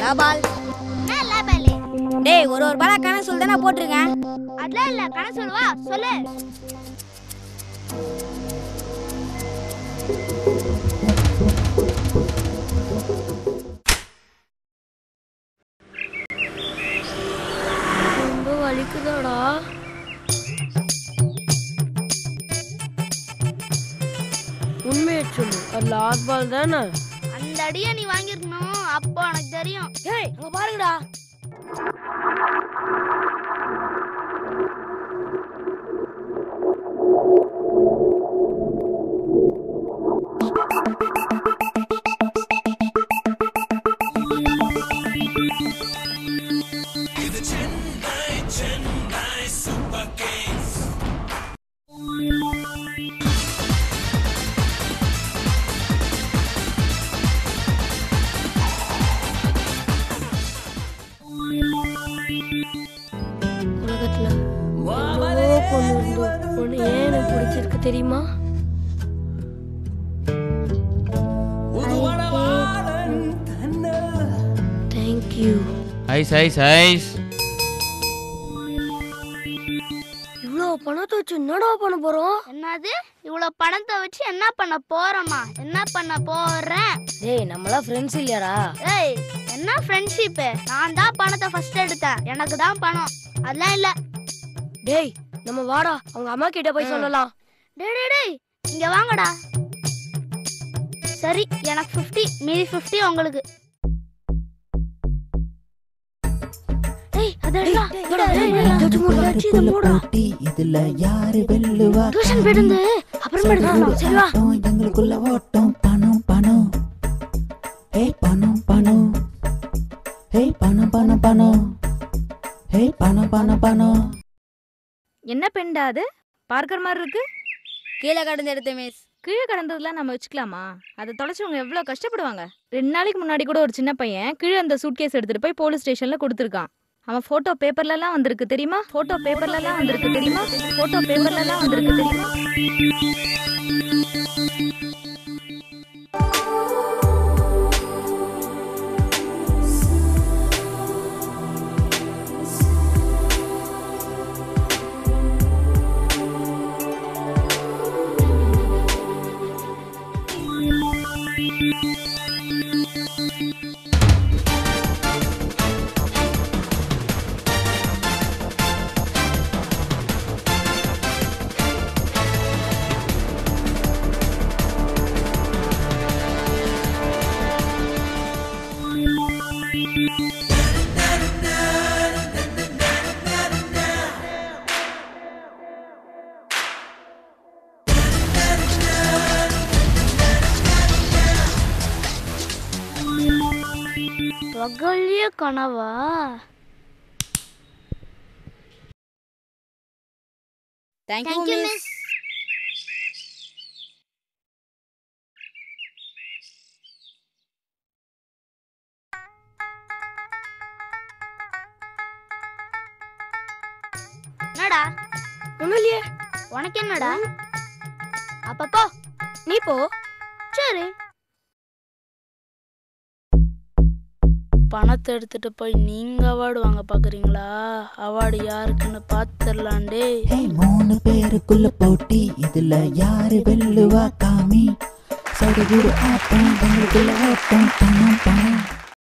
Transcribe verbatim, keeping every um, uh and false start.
லாபால் என்ன லாபால்? டேய் ஒரு ஒரு பாலா கணக்கு சொல்லு தானே போட்டிருக்கேன். அதெல்லாம் இல்ல, கணக்கு சொல்லுவா சொல்லு. ரொம்ப வலிக்குதாடா. உண்மையை சொல்லு, அது லாஸ்ட் பால் தானே? அந்த அடியை நீ வாங்கிருக்கணும், அப்போ எனக்கு தெரியும். ஏய் அங்க பாருங்கடா. உலகத்துல எவ்வளவோ பொண்ணு இருந்தோம், ஒண்ணு ஏன் எனக்கு பிடிச்சிருக்கு தெரியுமா? தேங்க்யூ. Ice ice ice. இவ்வளோ பணத்தை வச்சு என்னடா பண்ண போறோம்? என்னது இவ்வளவு பணத்தை வச்சு என்ன பண்ண போறோமா? என்ன பண்ண போறேன்? டேய் நம்மளாம் ஃப்ரெண்ட்ஸ் இல்லையாடா? ஏய் என்ன ஃப்ரெண்ட்ஷிப்? நான் தான் பணத்தை ஃபர்ஸ்ட் எடுத்தேன், எனக்கு தான் பணம். அதெல்லாம் இல்ல. டேய் நம்ம வாடா, அவங்க அம்மா கிட்ட போய் சொல்லலாம். டேய் டேய் டேய் இங்க வாங்கடா. சரி எனக்கு ஐம்பது, மீதி ஐம்பது உங்களுக்கு. டேய் அதடா இதடா டேய் மூடாச்சி இது மூடா. இதுல யாரு வெல்லுவா? டியூஷன் போயிடு, அப்புறம் எடுக்கலாம். சரி வா. எங்களுக்குள்ள ஓட்டம் பணம் பணம். ஹே பணம் பணம். ஹே பணம் பணம் பணம். ஹே பணம் பணம் பணம். என்ன பெண்டா அது? பார்க்கற மாதிரி இருக்கு. கீழே கடந்து எடுத்த மிஸ். கீழே கடந்ததெல்லாம் நம்ம வச்சுக்கலாமா? அதை தொலைச்சவங்க எவ்வளோ கஷ்டப்படுவாங்க. ரெண்டு நாளைக்கு முன்னாடி கூட ஒரு சின்ன பையன் கீழே அந்த சூட்கேஸ் எடுத்துட்டு போய் போலீஸ் ஸ்டேஷன்ல கொடுத்துருக்கான். அவன் போட்டோ பேப்பர்லலாம் வந்திருக்கு தெரியுமா? போட்டோ பேப்பர்லலாம் வந்திருக்கு தெரியுமா? போட்டோ பேப்பர்லலாம் வந்திருக்கு தெரியுமா? பகல்லிய கனவா? Thank you miss. என்னடா? ஒண்ணும் இல்லையே. உனக்கு என்னடா? அப்பப்போ நீ போ. சரி. பணத்தை எடுத்துட்டு போய் நீங்க அவார்டு வாங்க பாக்குறீங்களா? அவார்டு யாருக்குன்னு பாத்துடலாண்டே. ஹே மூணு பேருக்குள்ள போட்டி, இதுல யாரு வெல்லுவா காமி? சடுகுடு ஆட்டம், எங்களுக்குள்ள ஓட்டம் பணம் பணம்.